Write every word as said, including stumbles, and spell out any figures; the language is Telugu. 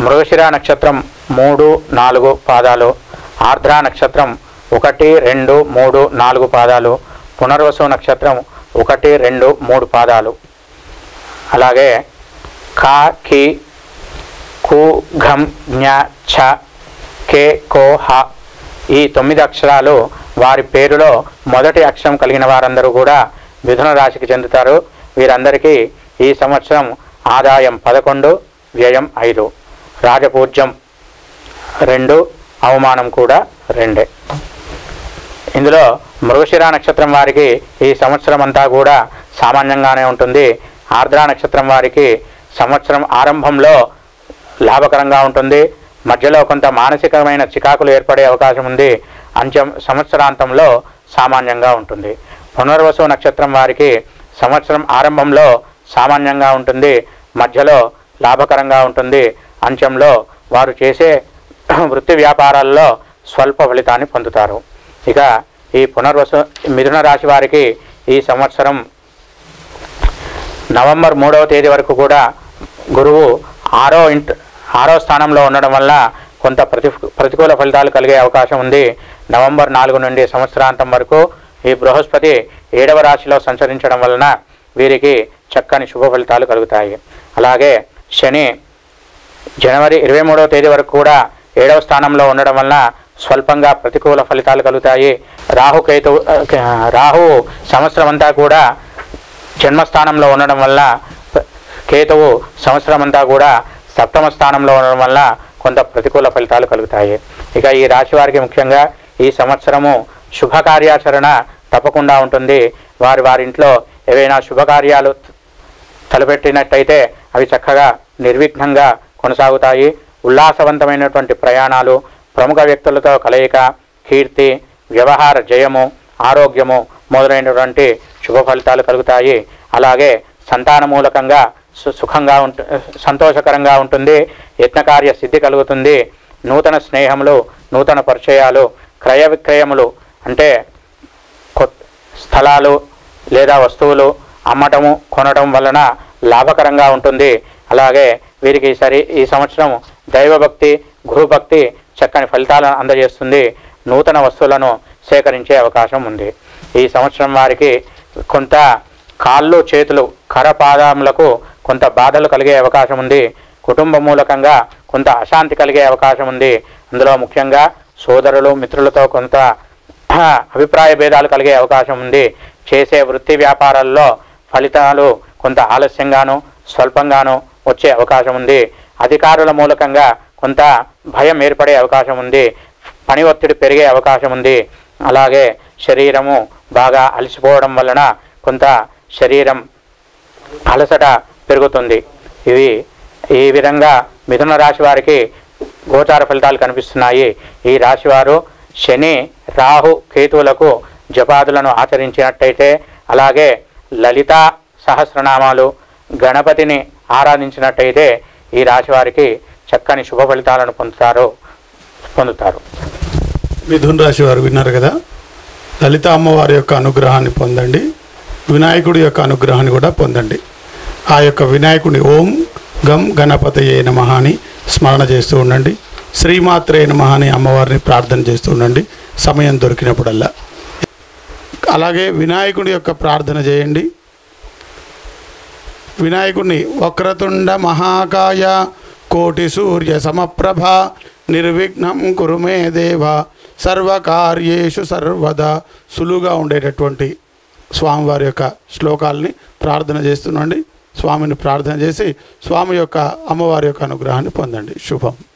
మృగశిర నక్షత్రం మూడు నాలుగు పాదాలు, ఆర్ద్ర నక్షత్రం ఒకటి రెండు మూడు నాలుగు పాదాలు, పునర్వసు నక్షత్రం ఒకటి రెండు మూడు పాదాలు. అలాగే ఖ కి కు ఘం జ్ఞ ఛ కే కో హ ఈ తొమ్మిది అక్షరాలు వారి పేరులో మొదటి అక్షరం కలిగిన వారందరూ కూడా మిథున రాశికి చెందుతారు. వీరందరికీ ఈ సంవత్సరం ఆదాయం పదకొండు, వ్యయం ఐదు, రాజపూజ్యం రెండు, అవమానం కూడా రెండే. ఇందులో మృగశిర నక్షత్రం వారికి ఈ సంవత్సరం అంతా కూడా సామాన్యంగానే ఉంటుంది. ఆర్ద్ర నక్షత్రం వారికి సంవత్సరం ఆరంభంలో లాభకరంగా ఉంటుంది. మధ్యలో కొంత మానసికమైన చికాకులు ఏర్పడే అవకాశం ఉంది. అంత్యం సంవత్సరాంతంలో సామాన్యంగా ఉంటుంది. పునర్వసు నక్షత్రం వారికి సంవత్సరం ఆరంభంలో సామాన్యంగా ఉంటుంది, మధ్యలో లాభకరంగా ఉంటుంది, అంత్యంలో వారు చేసే వృత్తి వ్యాపారాల్లో స్వల్ప ఫలితాన్ని పొందుతారు. ఇక ఈ పునర్వసు మిథున రాశి వారికి ఈ సంవత్సరం నవంబర్ మూడవ తేదీ వరకు కూడా గురువు ఆరో ఇంట్ ఆరో స్థానంలో ఉండడం వల్ల కొంత ప్రతి ప్రతికూల ఫలితాలు కలిగే అవకాశం ఉంది. నవంబర్ నాలుగు నుండి సంవత్సరాంతం వరకు ఈ బృహస్పతి ఏడవ రాశిలో సంచరించడం వలన వీరికి చక్కని శుభ ఫలితాలు కలుగుతాయి. అలాగే శని జనవరి ఇరవై మూడవ తేదీ వరకు కూడా ఏడవ స్థానంలో ఉండడం వలన స్వల్పంగా ప్రతికూల ఫలితాలు కలుగుతాయి. రాహు కేతు రాహు సంవత్సరం అంతా కూడా జన్మస్థానంలో ఉండడం వల్ల, కేతువు సంవత్సరం అంతా కూడా సప్తమ స్థానంలో ఉండడం వల్ల కొంత ప్రతికూల ఫలితాలు కలుగుతాయి. ఇక ఈ రాశి వారికి ముఖ్యంగా ఈ సంవత్సరము శుభకార్యాచరణ తప్పకుండా ఉంటుంది. వారి వారింట్లో ఏవైనా శుభకార్యాలు తలపెట్టినట్టయితే అవి చక్కగా నిర్విఘ్నంగా కొనసాగుతాయి. ఉల్లాసవంతమైనటువంటి ప్రయాణాలు, ప్రముఖ వ్యక్తులతో కలయిక, కీర్తి, వ్యవహార జయము, ఆరోగ్యము మొదలైనటువంటి శుభ ఫలితాలు కలుగుతాయి. అలాగే సంతాన మూలకంగా సుఖంగా ఉంటు సంతోషకరంగా ఉంటుంది. యత్నకార్య సిద్ధి కలుగుతుంది. నూతన స్నేహములు, నూతన పరిచయాలు, క్రయ విక్రయములు అంటే స్థలాలు లేదా వస్తువులు అమ్మటము కొనడం వలన లాభకరంగా ఉంటుంది. అలాగే వీరికి సరి ఈ సంవత్సరం దైవభక్తి, గురుభక్తి చక్కని ఫలితాలను అందజేస్తుంది. నూతన వస్తువులను సేకరించే అవకాశం ఉంది. ఈ సంవత్సరం వారికి కొంత కాళ్ళు, చేతులు, కరపాదములకు కొంత బాధలు కలిగే అవకాశం ఉంది. కుటుంబ మూలకంగా కొంత అశాంతి కలిగే అవకాశం ఉంది. అందులో ముఖ్యంగా సోదరులు, మిత్రులతో కొంత అభిప్రాయ భేదాలు కలిగే అవకాశం ఉంది. చేసే వృత్తి వ్యాపారాల్లో ఫలితాలు కొంత ఆలస్యంగాను, స్వల్పంగాను వచ్చే అవకాశం ఉంది. అధికారుల మూలకంగా కొంత భయం ఏర్పడే అవకాశం ఉంది. పని ఒత్తిడి పెరిగే అవకాశం ఉంది. అలాగే శరీరము బాగా అలసిపోవడం వలన కొంత శరీరం అలసట పెరుగుతుంది. ఇవి ఈ విధంగా మిథున రాశి వారికి గోచార ఫలితాలు కనిపిస్తున్నాయి. ఈ రాశివారు శని, రాహు, కేతువులకు జపాదులను ఆచరించినట్టయితే, అలాగే లలితా సహస్రనామాలు, గణపతిని ఆరాధించినట్టయితే ఈ రాశి వారికి చక్కని శుభ ఫలితాలను పొందుతారు పొందుతారు మిథున రాశి వారు విన్నారు కదా. లలిత అమ్మవారి యొక్క అనుగ్రహాన్ని పొందండి, వినాయకుడి యొక్క అనుగ్రహాన్ని కూడా పొందండి. ఆ యొక్క వినాయకుని ఓం గం గణపతయే నమః అని స్మరణ చేస్తూ ఉండండి. శ్రీమాత్రే నమః అని అమ్మవారిని ప్రార్థన చేస్తూ ఉండండి సమయం దొరికినప్పుడల్లా. అలాగే వినాయకుడి యొక్క ప్రార్థన చేయండి. వినాయకుడిని వక్రతుండ మహాకాయ కోటి సూర్య సమప్రభ నిర్విఘ్నం కురుమే దేవ సర్వకార్యేషు సర్వదా సులువుగా ఉండేటటువంటి స్వామివారి యొక్క శ్లోకాలని ప్రార్థన చేస్తుండండి. స్వామిని ప్రార్థన చేసి స్వామి యొక్క అమ్మవారి యొక్క అనుగ్రహాన్ని పొందండి. శుభం.